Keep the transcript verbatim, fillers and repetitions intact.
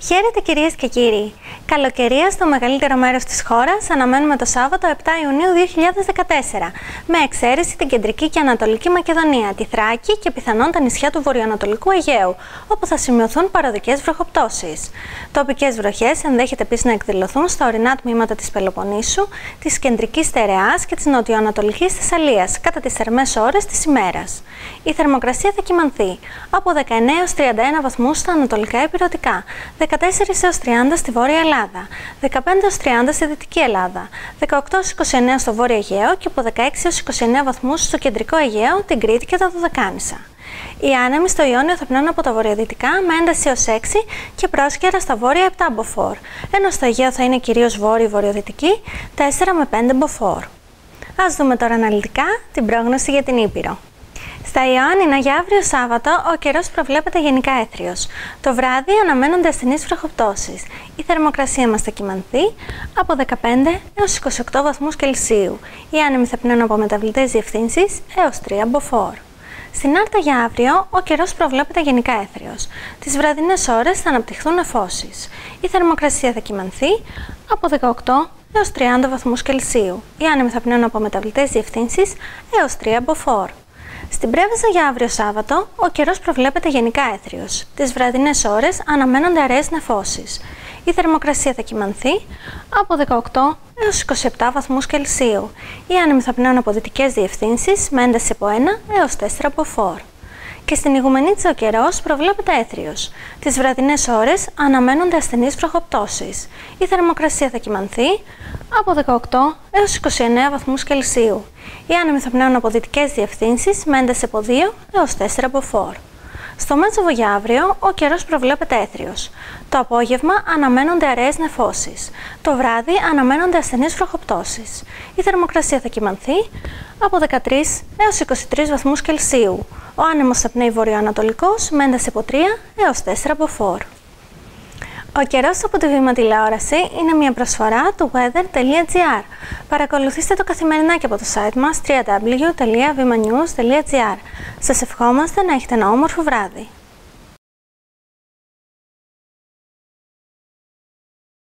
Χαίρετε κυρίες και κύριοι. Καλοκαιρία στο μεγαλύτερο μέρος της χώρας αναμένουμε το Σάββατο επτά Ιουνίου δύο χιλιάδες δεκατέσσερα, με εξαίρεση την κεντρική και ανατολική Μακεδονία, τη Θράκη και πιθανόν τα νησιά του βορειοανατολικού Αιγαίου, όπου θα σημειωθούν παροδικές βροχοπτώσεις. Τοπικές βροχές ενδέχεται επίσης να εκδηλωθούν στα ορεινά τμήματα της Πελοποννήσου, της κεντρικής Στερεάς και της νοτιοανατολικής Θεσσαλίας κατά τις θερμές ώρες της ημέρας. Η θερμοκρασία θα κυμανθεί από δεκαεννέα έως τριάντα ένα βαθμούς στα ανατολικά ηπειρωτικά, δεκατέσσερα έως τριάντα στη Βόρεια Ελλάδα, δεκαπέντε έως τριάντα στη Δυτική Ελλάδα, δεκαοκτώ έως είκοσι εννέα στο Βόρειο Αιγαίο και από δεκαέξι έως είκοσι εννέα βαθμούς στο Κεντρικό Αιγαίο, την Κρήτη και τα Δωδεκάνησα. Οι άνεμοι στο Ιόνιο θα πνέουν από τα βορειοδυτικά με ένταση έως έξι και πρόσκαιρα στα βόρεια επτά μποφόρ, ενώ στο Αιγαίο θα είναι κυρίως βόρειο-βορειοδυτική τέσσερα με πέντε μποφόρ. Ας δούμε τώρα αναλυτικά την πρόγνωση για την Ήπειρο. Στα Ιωάννινα για αύριο Σάββατο ο καιρός προβλέπεται γενικά έθριος. Το βράδυ αναμένονται ασθενείς βροχοπτώσεις. Η θερμοκρασία μας θα κυμανθεί από δεκαπέντε έως είκοσι οκτώ βαθμούς Κελσίου. Οι άνεμοι θα πνέουν από μεταβλητές διευθύνσεις έως τρία μποφόρ. Στην Άρτα για αύριο ο καιρός προβλέπεται γενικά έθριος. Τις βραδινές ώρες θα αναπτυχθούν νεφώσεις. Η θερμοκρασία θα κυμανθεί από δεκαοκτώ έως τριάντα βαθμούς Κελσίου. Οι άνεμοι θα πνέουν από μεταβλητές διευθύνσεις έως τρία μποφόρ. Στην Πρέβεζα για αύριο Σάββατο, ο καιρός προβλέπεται γενικά έθριος. Τις βραδινές ώρες αναμένονται αραιές νεφώσεις. Η θερμοκρασία θα κυμανθεί από δεκαοκτώ έως είκοσι επτά βαθμούς Κελσίου. Οι άνεμοι θα πνέουν από δυτικές διευθύνσεις με ένταση από ένα έως τέσσερα μποφόρ. Και στην Ιγουμενίτσα ο καιρός προβλέπεται έθριος. Τις βραδινές ώρες αναμένονται ασθενείς βροχοπτώσεις. Η θερμοκρασία θα κυμανθεί από δεκαοκτώ έως είκοσι εννέα βαθμούς Κελσίου. Οι άνεμοι θα πνέουν από δυτικές διευθύνσεις με ένταση από δύο έως τέσσερα μποφόρ. Στο Μέτσοβο για αύριο ο καιρός προβλέπεται έθριος. Το απόγευμα αναμένονται αραιές νεφώσεις. Το βράδυ αναμένονται ασθενείς βροχοπτώσεις. Η θερμοκρασία θα κυμανθεί από δεκατρείς έως είκοσι τρεις βαθμούς Κελσίου. Ο άνεμος θα πνέει βορειοανατολικός με ένταση από τρία έως τέσσερα μποφόρ. Ο καιρός από τη Βήμα τηλεόραση είναι μια προσφορά του weather τελεία gr. Παρακολουθήστε το καθημερινά και από το site μας double-u double-u double-u τελεία vimanews τελεία gr. Σας ευχόμαστε να έχετε ένα όμορφο βράδυ.